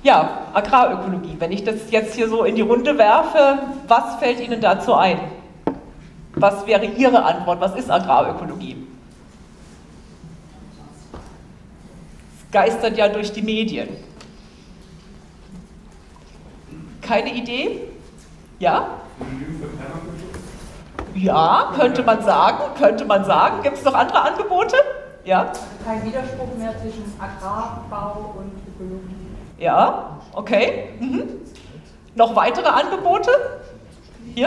Ja, Agrarökologie. Wenn ich das jetzt hier so in die Runde werfe, was fällt Ihnen dazu ein? Was wäre Ihre Antwort? Was ist Agrarökologie? Es geistert ja durch die Medien. Keine Idee? Ja? Ja, könnte man sagen. Gibt es noch andere Angebote? Ja? Kein Widerspruch mehr zwischen Agrarbau und Ökologie. Ja, okay. Noch weitere Angebote? Hier?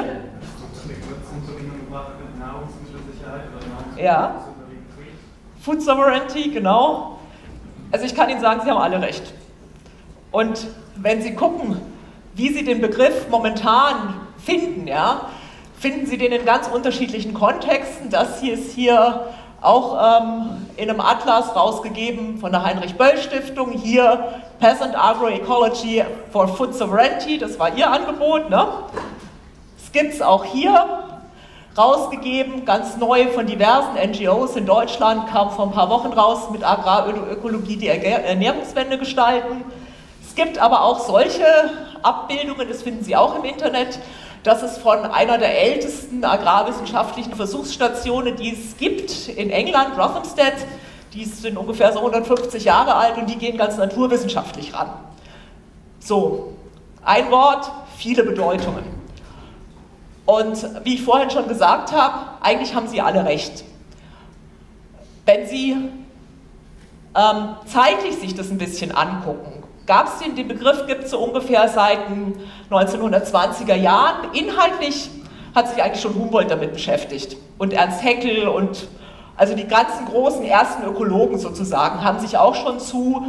Ja. Food Sovereignty, genau. Also ich kann Ihnen sagen, Sie haben alle recht. Und wenn Sie gucken, wie Sie den Begriff momentan finden, ja, finden Sie den in ganz unterschiedlichen Kontexten. Das hier ist hier auch in einem Atlas rausgegeben von der Heinrich-Böll-Stiftung. Hier Peasant Agroecology for Food Sovereignty, das war ihr Angebot. Ne? Es gibt es auch hier, rausgegeben, ganz neu von diversen NGOs in Deutschland, kam vor ein paar Wochen raus mit Agrarökologie, die Ernährungswende gestalten. Es gibt aber auch solche Abbildungen, das finden Sie auch im Internet. Das ist von einer der ältesten agrarwissenschaftlichen Versuchsstationen, die es gibt in England, Rothamsted. Die sind ungefähr so 150 Jahre alt und die gehen ganz naturwissenschaftlich ran. So, ein Wort, viele Bedeutungen. Und wie ich vorhin schon gesagt habe, eigentlich haben Sie alle recht. Wenn Sie zeitlich sich das ein bisschen angucken, den Begriff gibt es so ungefähr seit den 1920er Jahren. Inhaltlich hat sich eigentlich schon Humboldt damit beschäftigt und Ernst Haeckel und also die ganzen großen ersten Ökologen sozusagen haben sich auch schon zu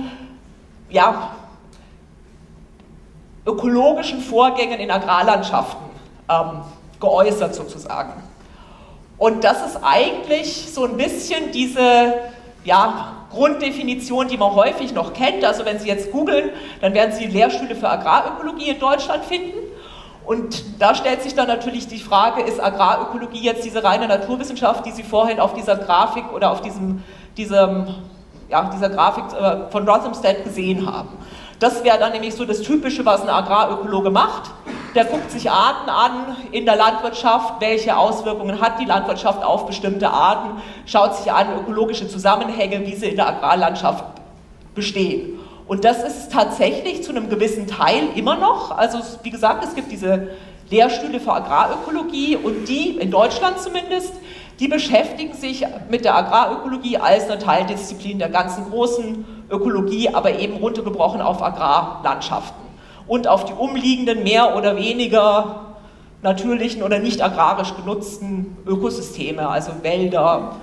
ökologischen Vorgängen in Agrarlandschaften geäußert sozusagen. Und das ist eigentlich so ein bisschen diese Grunddefinition, die man häufig noch kennt. Also wenn Sie jetzt googeln, dann werden Sie Lehrstühle für Agrarökologie in Deutschland finden. Und da stellt sich dann natürlich die Frage, ist Agrarökologie jetzt diese reine Naturwissenschaft, die Sie vorhin auf dieser Grafik oder auf dieser Grafik von Rothamsted gesehen haben. Das wäre dann nämlich so das Typische, was ein Agrarökologe macht. Der guckt sich Arten an in der Landwirtschaft, welche Auswirkungen hat die Landwirtschaft auf bestimmte Arten, schaut sich an ökologische Zusammenhänge, wie sie in der Agrarlandschaft bestehen. Und das ist tatsächlich zu einem gewissen Teil immer noch, also wie gesagt, es gibt diese Lehrstühle für Agrarökologie und die, in Deutschland zumindest, die beschäftigen sich mit der Agrarökologie als eine Teildisziplin der ganzen großen Ökologie, aber eben runtergebrochen auf Agrarlandschaften und auf die umliegenden mehr oder weniger natürlichen oder nicht agrarisch genutzten Ökosysteme, also Wälder,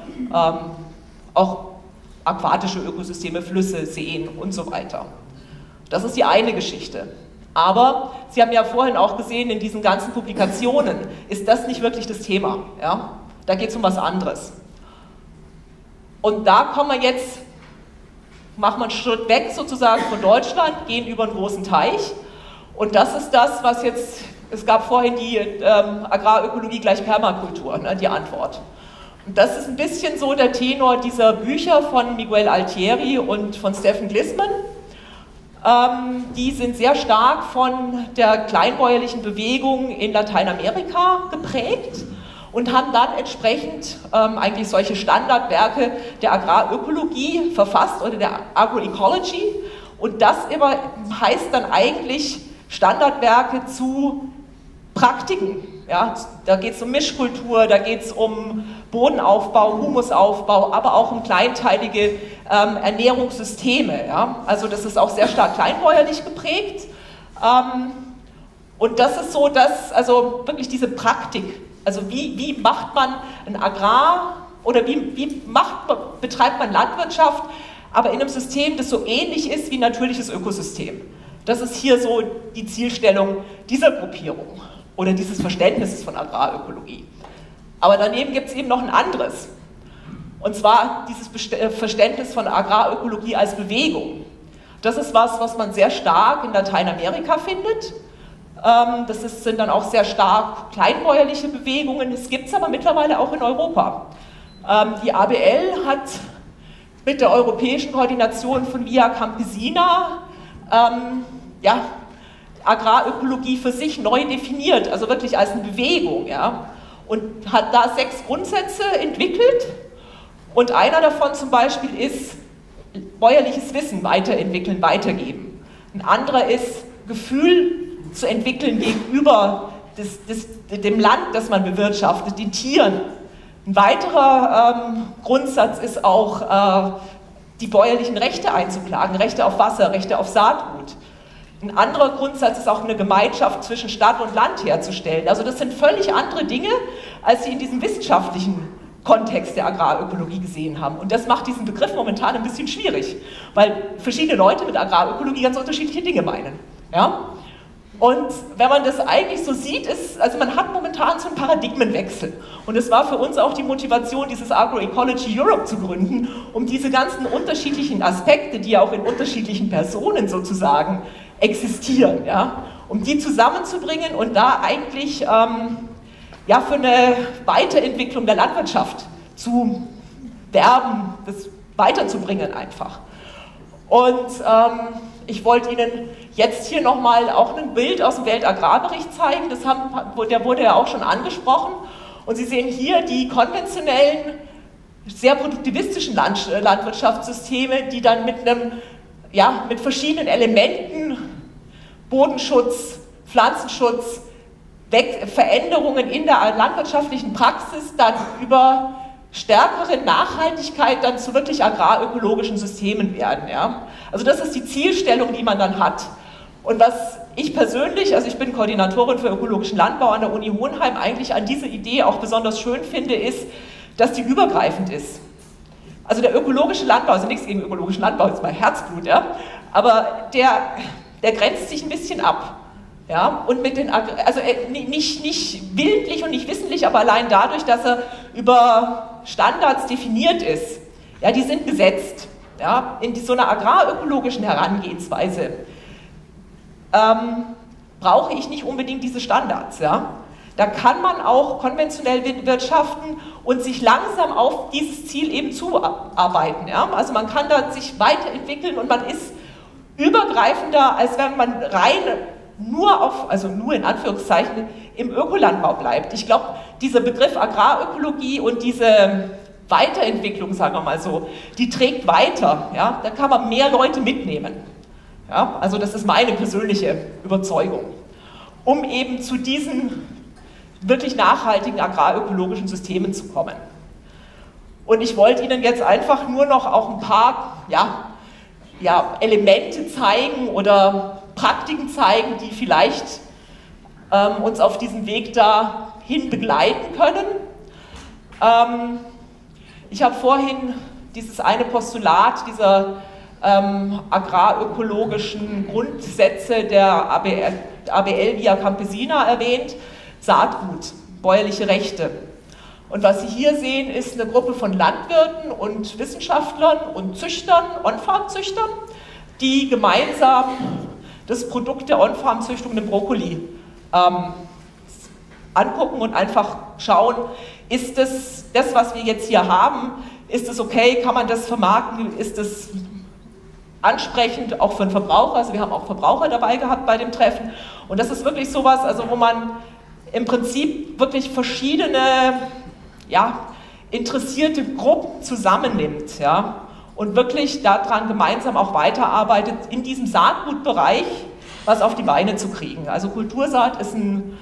auch aquatische Ökosysteme, Flüsse, Seen und so weiter. Das ist die eine Geschichte. Aber Sie haben ja vorhin auch gesehen, in diesen ganzen Publikationen ist das nicht wirklich das Thema. Ja? Da geht es um was anderes. Und da kommen wir jetzt, machen wir einen Schritt weg sozusagen von Deutschland, gehen über einen großen Teich. Und das ist das, was jetzt, es gab vorhin die Agrarökologie gleich Permakultur, ne, die Antwort. Und das ist ein bisschen so der Tenor dieser Bücher von Miguel Altieri und von Stephen Glisman. Die sind sehr stark von der kleinbäuerlichen Bewegung in Lateinamerika geprägt und haben dann entsprechend eigentlich solche Standardwerke der Agrarökologie verfasst oder der Agroecology. Und das immer heißt dann eigentlich Standardwerke zu Praktiken. Ja, da geht es um Mischkultur, da geht es um Bodenaufbau, Humusaufbau, aber auch um kleinteilige Ernährungssysteme. Ja? Also das ist auch sehr stark kleinbäuerlich geprägt. Und das ist so, also wirklich diese Praktik, also wie macht man ein Agrar oder wie betreibt man Landwirtschaft, aber in einem System, das so ähnlich ist wie ein natürliches Ökosystem. Das ist hier so die Zielstellung dieser Gruppierung oder dieses Verständnisses von Agrarökologie. Aber daneben gibt es eben noch ein anderes. Und zwar dieses Verständnis von Agrarökologie als Bewegung. Das ist was man sehr stark in Lateinamerika findet. Sind dann auch sehr stark kleinbäuerliche Bewegungen. Es gibt es aber mittlerweile auch in Europa. Die ABL hat mit der europäischen Koordination von Via Campesina ja, Agrarökologie für sich neu definiert, also wirklich als eine Bewegung, ja, und hat da 6 Grundsätze entwickelt und einer davon zum Beispiel ist bäuerliches Wissen weiterentwickeln, weitergeben. Ein anderer ist Gefühl zu entwickeln gegenüber dem Land, das man bewirtschaftet, den Tieren. Ein weiterer Grundsatz ist auch, die bäuerlichen Rechte einzuklagen, Rechte auf Wasser, Rechte auf Saatgut. Ein anderer Grundsatz ist auch eine Gemeinschaft zwischen Stadt und Land herzustellen. Also das sind völlig andere Dinge, als sie in diesem wissenschaftlichen Kontext der Agrarökologie gesehen haben. Und das macht diesen Begriff momentan ein bisschen schwierig, weil verschiedene Leute mit Agrarökologie ganz unterschiedliche Dinge meinen. Ja? Und wenn man das eigentlich so sieht, also man hat momentan so einen Paradigmenwechsel. Und es war für uns auch die Motivation, dieses Agroecology Europe zu gründen, um diese ganzen unterschiedlichen Aspekte, die ja auch in unterschiedlichen Personen sozusagen existieren, ja, um die zusammenzubringen und da eigentlich ja, für eine Weiterentwicklung der Landwirtschaft zu werben, das weiterzubringen einfach. Und ich wollte Ihnen jetzt hier nochmal auch ein Bild aus dem Weltagrarbericht zeigen, der wurde ja auch schon angesprochen. Und Sie sehen hier die konventionellen, sehr produktivistischen Landwirtschaftssysteme, die dann mit verschiedenen Elementen, Bodenschutz, Pflanzenschutz, Veränderungen in der landwirtschaftlichen Praxis dann über stärkere Nachhaltigkeit dann zu wirklich agrarökologischen Systemen werden. Ja? Also das ist die Zielstellung, die man dann hat. Und was ich persönlich, also ich bin Koordinatorin für ökologischen Landbau an der Uni Hohenheim, eigentlich an dieser Idee auch besonders schön finde, ist, dass die übergreifend ist. Also der ökologische Landbau, also nichts gegen ökologischen Landbau, das ist mein Herzblut, ja? Aber der grenzt sich ein bisschen ab. Ja? Und mit also nicht willentlich und nicht wissentlich, aber allein dadurch, dass er über Standards definiert ist. Ja, die sind gesetzt. Ja? In so einer agrarökologischen Herangehensweise brauche ich nicht unbedingt diese Standards. Ja? Da kann man auch konventionell wirtschaften und sich langsam auf dieses Ziel eben zuarbeiten. Ja? Also man kann da sich weiterentwickeln und man ist übergreifender, als wenn man rein nur in Anführungszeichen im Ökolandbau bleibt. Ich glaube, dieser Begriff Agrarökologie und diese Weiterentwicklung, sagen wir mal so, die trägt weiter. Ja? Da kann man mehr Leute mitnehmen. Ja? Also das ist meine persönliche Überzeugung. Um eben zu diesen wirklich nachhaltigen agrarökologischen Systemen zu kommen. Und ich wollte Ihnen jetzt einfach nur noch auch ein paar Elemente zeigen oder Praktiken zeigen, die vielleicht uns auf diesem Weg dahin begleiten können. Ich habe vorhin dieses eine Postulat dieser agrarökologischen Grundsätze der ABL Via Campesina erwähnt, Saatgut, bäuerliche Rechte. Und was Sie hier sehen, ist eine Gruppe von Landwirten und Wissenschaftlern und Züchtern, On-Farm-Züchtern, die gemeinsam das Produkt der On-Farm-Züchtung, den Brokkoli, angucken und einfach schauen, ist das, was wir jetzt hier haben, ist das okay, kann man das vermarkten, ist das ansprechend auch für den Verbraucher, also wir haben auch Verbraucher dabei gehabt bei dem Treffen und das ist wirklich sowas, also wo man im Prinzip wirklich verschiedene interessierte Gruppen zusammennimmt, ja, und wirklich daran gemeinsam auch weiterarbeitet, in diesem Saatgutbereich was auf die Beine zu kriegen. Also Kultursaat ist ein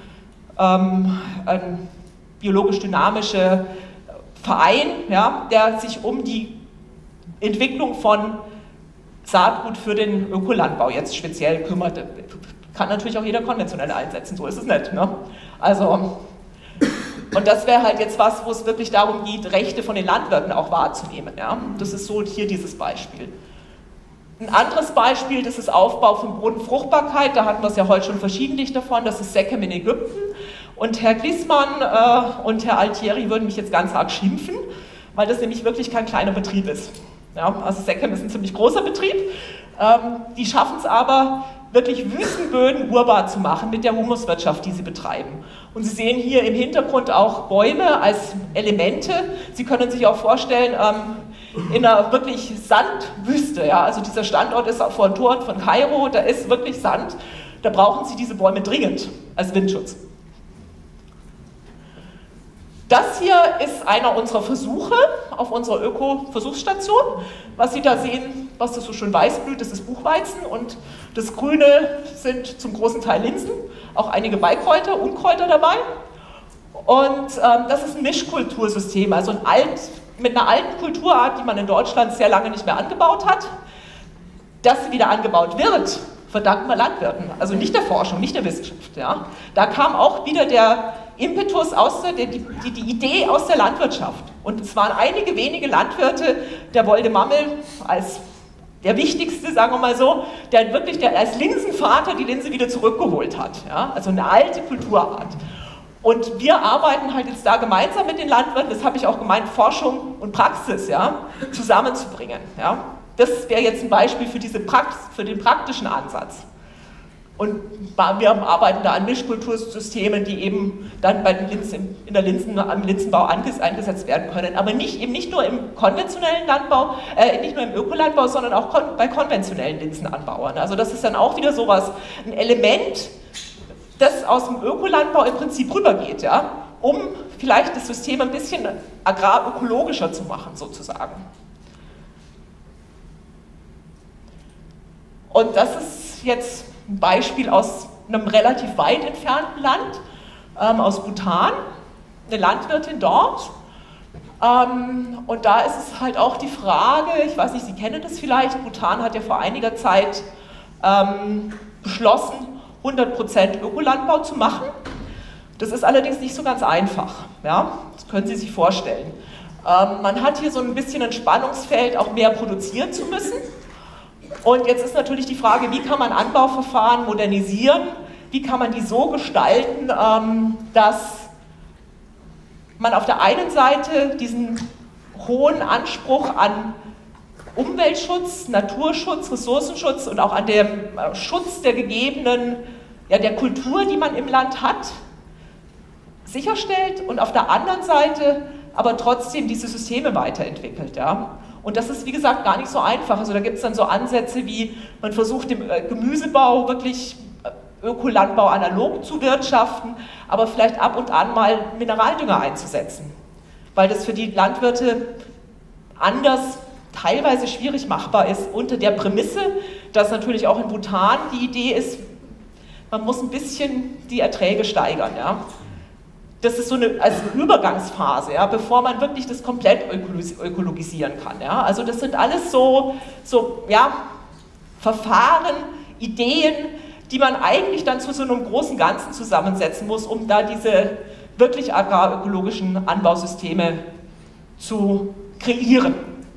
biologisch dynamischer Verein, ja, der sich um die Entwicklung von Saatgut für den Ökolandbau jetzt speziell kümmert. Kann natürlich auch jeder konventionell einsetzen, so ist es nicht. Ne? Also, und das wäre halt jetzt was, wo es wirklich darum geht, Rechte von den Landwirten auch wahrzunehmen. Ja? Das ist so hier dieses Beispiel. Ein anderes Beispiel, das ist Aufbau von Bodenfruchtbarkeit, da hatten wir es ja heute schon verschiedentlich davon, das ist Sekhem in Ägypten. Und Herr Glissmann und Herr Altieri würden mich jetzt ganz arg schimpfen, weil das nämlich wirklich kein kleiner Betrieb ist. Ja? Also Sekhem ist ein ziemlich großer Betrieb, die schaffen es aber, wirklich Wüstenböden urbar zu machen mit der Humuswirtschaft, die sie betreiben. Und Sie sehen hier im Hintergrund auch Bäume als Elemente. Sie können sich auch vorstellen, in einer wirklich Sandwüste. Ja? Also dieser Standort ist vor den Toren von Kairo, da ist wirklich Sand. Da brauchen Sie diese Bäume dringend als Windschutz. Das hier ist einer unserer Versuche auf unserer Öko-Versuchsstation. Was Sie da sehen, was das so schön weiß blüht, das ist Buchweizen und das Grüne sind zum großen Teil Linsen, auch einige Beikräuter, Unkräuter dabei. Und das ist ein Mischkultursystem, also mit einer alten Kulturart, die man in Deutschland sehr lange nicht mehr angebaut hat. Dass sie wieder angebaut wird, verdanken wir Landwirten, also nicht der Forschung, nicht der Wissenschaft. Ja. Da kam auch wieder der Impetus, die Idee aus der Landwirtschaft. Und es waren einige wenige Landwirte, der Wolde Mammel als der wichtigste, sagen wir mal so, der als Linsenvater die Linse wieder zurückgeholt hat. Ja. Also eine alte Kulturart. Und wir arbeiten halt jetzt da gemeinsam mit den Landwirten, das habe ich auch gemeint, Forschung und Praxis zusammenzubringen. Ja. Das wäre jetzt ein Beispiel für den praktischen Ansatz. Und wir arbeiten da an Mischkultursystemen, die eben dann am Linsenbau eingesetzt werden können. Aber nicht nur im konventionellen Landbau, nicht nur im Ökolandbau, sondern auch bei konventionellen Linsenanbauern. Also das ist dann auch wieder sowas, ein Element, das aus dem Ökolandbau im Prinzip rübergeht, ja, um vielleicht das System ein bisschen agrarökologischer zu machen, sozusagen. Und das ist jetzt ein Beispiel aus einem relativ weit entfernten Land, aus Bhutan, eine Landwirtin dort. Und da ist es halt auch die Frage, ich weiß nicht, Sie kennen das vielleicht, Bhutan hat ja vor einiger Zeit beschlossen, 100% Ökolandbau zu machen. Das ist allerdings nicht so ganz einfach, ja? Das können Sie sich vorstellen. Man hat hier so ein bisschen ein Spannungsfeld, auch mehr produzieren zu müssen. Und jetzt ist natürlich die Frage, wie kann man Anbauverfahren modernisieren, wie kann man die so gestalten, dass man auf der einen Seite diesen hohen Anspruch an Umweltschutz, Naturschutz, Ressourcenschutz und auch an dem Schutz der gegebenen, der Kultur, die man im Land hat, sicherstellt und auf der anderen Seite aber trotzdem diese Systeme weiterentwickelt. Ja? Und das ist, wie gesagt, gar nicht so einfach. Also da gibt es dann so Ansätze wie, man versucht im Gemüsebau wirklich Ökolandbau analog zu wirtschaften, aber vielleicht ab und an mal Mineraldünger einzusetzen, weil das für die Landwirte anders teilweise schwierig machbar ist, unter der Prämisse, dass natürlich auch in Bhutan die Idee ist, man muss ein bisschen die Erträge steigern. Ja? Das ist so eine Übergangsphase, ja, bevor man wirklich das komplett ökologisieren kann. Ja? Also das sind alles so Verfahren, Ideen, die man eigentlich dann zu so einem großen Ganzen zusammensetzen muss, um da diese wirklich agrarökologischen Anbausysteme zu kreieren.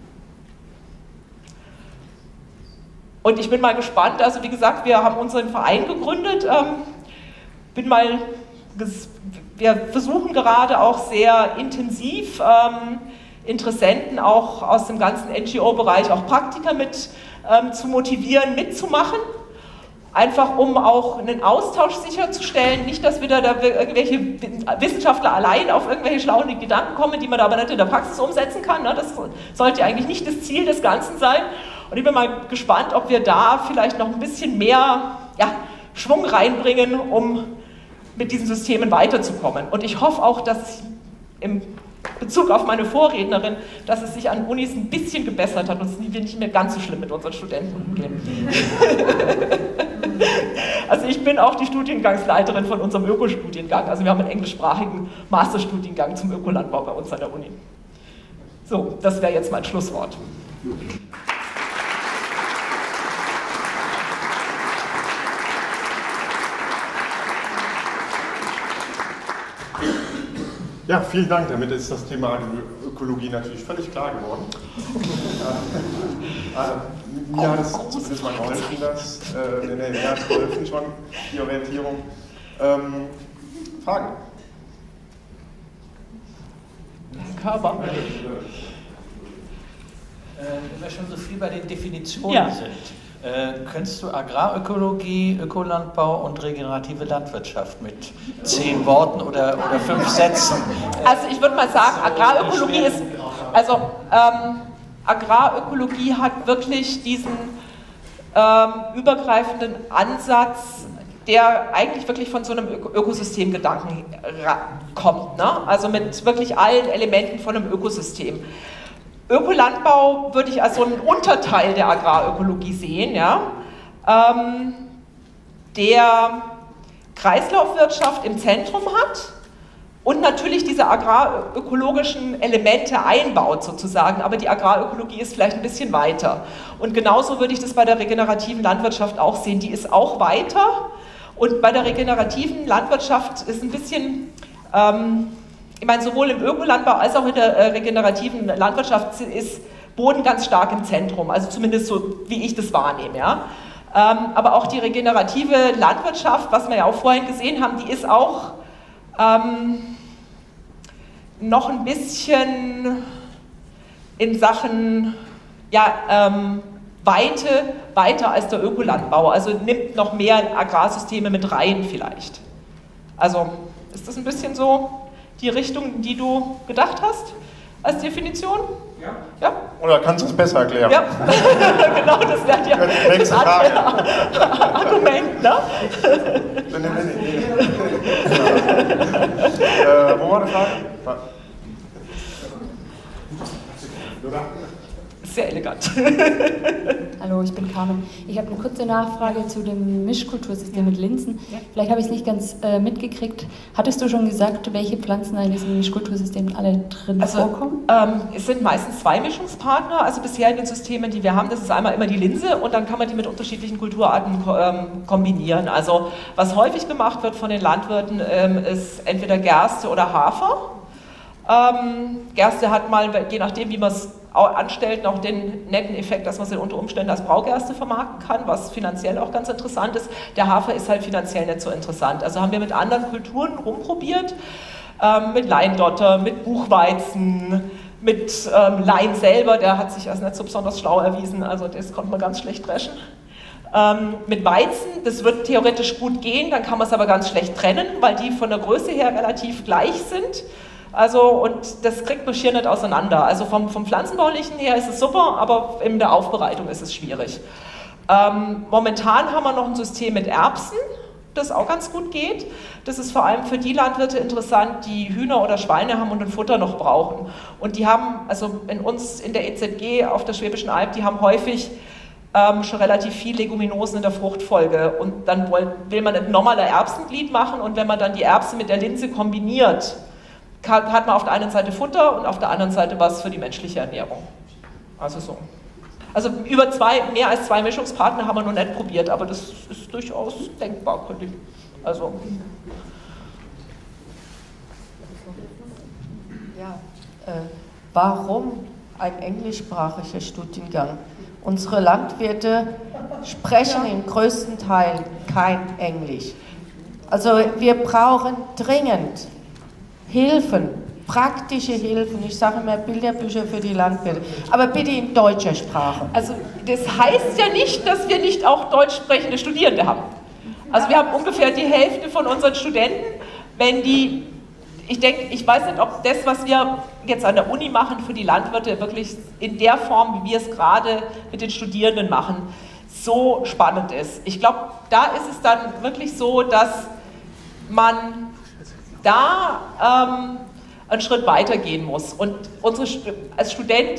Und ich bin mal gespannt, also wie gesagt, wir haben unseren Verein gegründet, wir versuchen gerade auch sehr intensiv Interessenten auch aus dem ganzen NGO-Bereich, auch Praktiker mit zu motivieren, mitzumachen. Einfach um auch einen Austausch sicherzustellen, nicht, dass wieder da irgendwelche Wissenschaftler allein auf irgendwelche schlauen Gedanken kommen, die man da aber nicht in der Praxis umsetzen kann. Ne? Das sollte eigentlich nicht das Ziel des Ganzen sein. Und ich bin mal gespannt, ob wir da vielleicht noch ein bisschen mehr Schwung reinbringen, um mit diesen Systemen weiterzukommen. Und ich hoffe auch, dass im Bezug auf meine Vorrednerin, dass es sich an Unis ein bisschen gebessert hat und es nicht mehr ganz so schlimm mit unseren Studenten umgehen. Also ich bin auch die Studiengangsleiterin von unserem Ökostudiengang. Also wir haben einen englischsprachigen Masterstudiengang zum Ökolandbau bei uns an der Uni. So, das wäre jetzt mein Schlusswort. Ja, vielen Dank. Damit ist das Thema Ökologie natürlich völlig klar geworden. Mir hat es zumindest mal geholfen, mir hat es geholfen schon, die Orientierung. Fragen? Körper. Wenn wir schon so viel bei den Definitionen sind, könntest du Agrarökologie, Ökolandbau und regenerative Landwirtschaft mit 10 Worten oder 5 Sätzen? Also ich würde mal sagen, Agrarökologie ist, also Agrarökologie hat wirklich diesen übergreifenden Ansatz, der eigentlich wirklich von so einem Ökosystemgedanken kommt, ne? Also mit wirklich allen Elementen von einem Ökosystem. Ökolandbau würde ich als so einen Unterteil der Agrarökologie sehen, ja? Der Kreislaufwirtschaft im Zentrum hat und natürlich diese agrarökologischen Elemente einbaut sozusagen, aber die Agrarökologie ist vielleicht ein bisschen weiter. Und genauso würde ich das bei der regenerativen Landwirtschaft auch sehen, die ist auch weiter und bei der regenerativen Landwirtschaft ist ein bisschen, ich meine sowohl im Ökolandbau als auch in der regenerativen Landwirtschaft ist Boden ganz stark im Zentrum, also zumindest so wie ich das wahrnehme, ja. Aber auch die regenerative Landwirtschaft, was wir ja auch vorhin gesehen haben, die ist auch noch ein bisschen in Sachen weiter als der Ökolandbau, also nimmt noch mehr Agrarsysteme mit rein vielleicht. Also ist das ein bisschen so die Richtung, die du gedacht hast als Definition? Ja. Ja? Oder kannst du es besser erklären? Ja, genau, das wäre ja das andere Argument, ne? Wo war die Frage? Sehr elegant. Hallo, ich bin Carmen. Ich habe eine kurze Nachfrage zu dem Mischkultursystem mit Linsen. Ja. Vielleicht habe ich es nicht ganz mitgekriegt. Hattest du schon gesagt, welche Pflanzen in diesem Mischkultursystem alle drin vorkommen? Es sind meistens 2 Mischungspartner, also bisher in den Systemen, die wir haben, das ist einmal immer die Linse und dann kann man die mit unterschiedlichen Kulturarten kombinieren. Also was häufig gemacht wird von den Landwirten, ist entweder Gerste oder Hafer. Gerste hat mal, je nachdem wie man es anstellt, noch den netten Effekt, dass man sie unter Umständen als Braugerste vermarkten kann, was finanziell auch ganz interessant ist. Der Hafer ist halt finanziell nicht so interessant. Also haben wir mit anderen Kulturen rumprobiert, mit Leindotter, mit Buchweizen, mit Lein selber, der hat sich als nicht so besonders schlau erwiesen, also das konnte man ganz schlecht dreschen. Mit Weizen, das wird theoretisch gut gehen, dann kann man es aber ganz schlecht trennen, weil die von der Größe her relativ gleich sind. Also, und das kriegt man schier nicht auseinander. Also vom Pflanzenbaulichen her ist es super, aber in der Aufbereitung ist es schwierig. Momentan haben wir noch ein System mit Erbsen, das auch ganz gut geht. Das ist vor allem für die Landwirte interessant, die Hühner oder Schweine haben und ein Futter noch brauchen. Und die haben, also in uns in der EZG auf der Schwäbischen Alb, die haben häufig schon relativ viel Leguminosen in der Fruchtfolge. Und dann will man ein normaler Erbsenglied machen und wenn man dann die Erbsen mit der Linse kombiniert, hat man auf der einen Seite Futter und auf der anderen Seite was für die menschliche Ernährung. Also so. Also mehr als 2 Mischungspartner haben wir noch nicht probiert, aber das ist durchaus denkbar, könnte ich. Also. Ja, warum ein englischsprachiger Studiengang? Unsere Landwirte sprechen im größten Teil kein Englisch. Also wir brauchen dringend Hilfen, praktische Hilfen, ich sage immer Bilderbücher für die Landwirte, aber bitte in deutscher Sprache. Also das heißt ja nicht, dass wir nicht auch deutsch sprechende Studierende haben. Also wir haben ungefähr die Hälfte von unseren Studenten, wenn die, ich denke, ich weiß nicht, ob das, was wir jetzt an der Uni machen für die Landwirte, wirklich in der Form, wie wir es gerade mit den Studierenden machen, so spannend ist. Ich glaube, da ist es dann wirklich so, dass man da einen Schritt weiter gehen muss. Und als Student,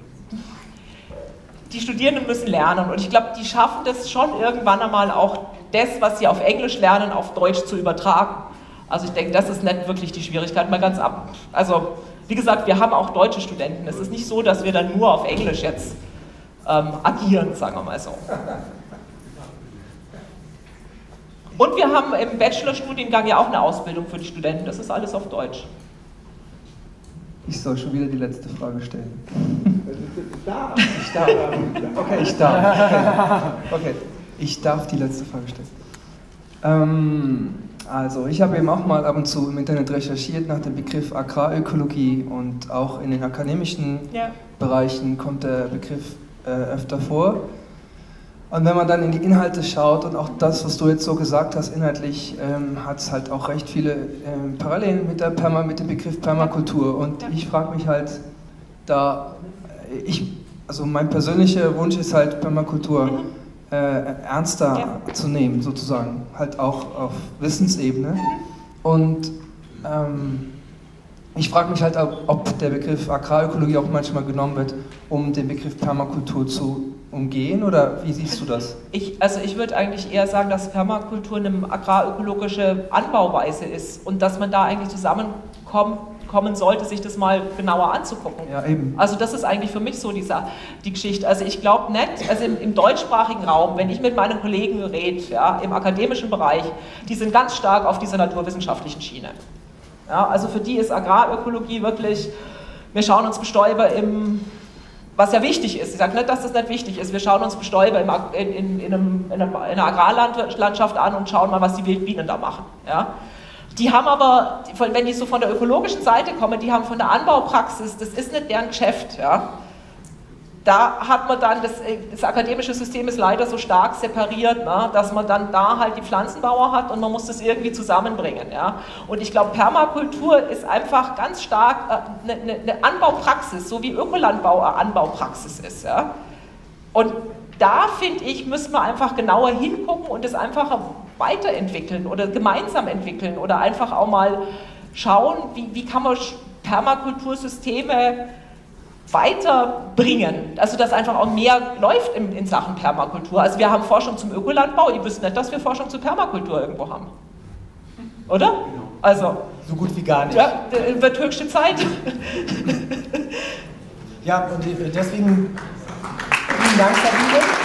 die Studierenden müssen lernen und ich glaube, die schaffen das schon irgendwann einmal auch das, was sie auf Englisch lernen, auf Deutsch zu übertragen. Also ich denke, das ist nicht wirklich die Schwierigkeit, mal ganz ab. Also wie gesagt, wir haben auch deutsche Studenten. Es ist nicht so, dass wir dann nur auf Englisch jetzt agieren, sagen wir mal so. Und wir haben im Bachelorstudiengang ja auch eine Ausbildung für die Studenten, das ist alles auf Deutsch. Ich soll schon wieder die letzte Frage stellen. Ich darf. Okay, ich darf. Okay, ich darf die letzte Frage stellen. Also, ich habe eben auch mal ab und zu im Internet recherchiert nach dem Begriff Agrarökologie und auch in den akademischen Bereichen kommt der Begriff öfter vor. Und wenn man dann in die Inhalte schaut und auch das, was du jetzt so gesagt hast, inhaltlich hat es halt auch recht viele Parallelen mit dem Begriff Permakultur. Und ich frage mich halt, ich also mein persönlicher Wunsch ist halt, Permakultur ernster zu nehmen, sozusagen, halt auch auf Wissensebene. Und ich frage mich halt, ob der Begriff Agrarökologie auch manchmal genommen wird, um den Begriff Permakultur zu umgehen, oder wie siehst du das? Ich würde eigentlich eher sagen, dass Permakultur eine agrarökologische Anbauweise ist und dass man da eigentlich zusammenkommen sollte, sich das mal genauer anzugucken. Ja, eben. Also das ist eigentlich für mich so die Geschichte. Also ich glaube nicht, also im deutschsprachigen Raum, wenn ich mit meinen Kollegen rede, ja, im akademischen Bereich, die sind ganz stark auf dieser naturwissenschaftlichen Schiene. Ja, also für die ist Agrarökologie wirklich, wir schauen uns Bestäuber was ja wichtig ist, ich sage nicht, dass das nicht wichtig ist, wir schauen uns Bestäuber in einer Agrarlandschaft an und schauen mal, was die Wildbienen da machen. Ja. Die haben aber, wenn die so von der ökologischen Seite kommen, die haben von der Anbaupraxis, das ist nicht deren Geschäft. Ja. Da hat man dann, das akademische System ist leider so stark separiert, ne, dass man dann da halt die Pflanzenbauer hat und man muss das irgendwie zusammenbringen. Ja. Und ich glaube, Permakultur ist einfach ganz stark eine Anbaupraxis, so wie Ökolandbau eine Anbaupraxis ist. Ja. Und da, finde ich, müssen wir einfach genauer hingucken und das einfach weiterentwickeln oder gemeinsam entwickeln oder einfach auch mal schauen, wie kann man Permakultursysteme weiterbringen, also dass einfach auch mehr läuft in Sachen Permakultur. Also wir haben Forschung zum Ökolandbau, ihr wisst nicht, dass wir Forschung zur Permakultur irgendwo haben. Oder? Also, so gut wie gar nicht. Ja, wird höchste Zeit. Ja, und deswegen vielen Dank, Sabine.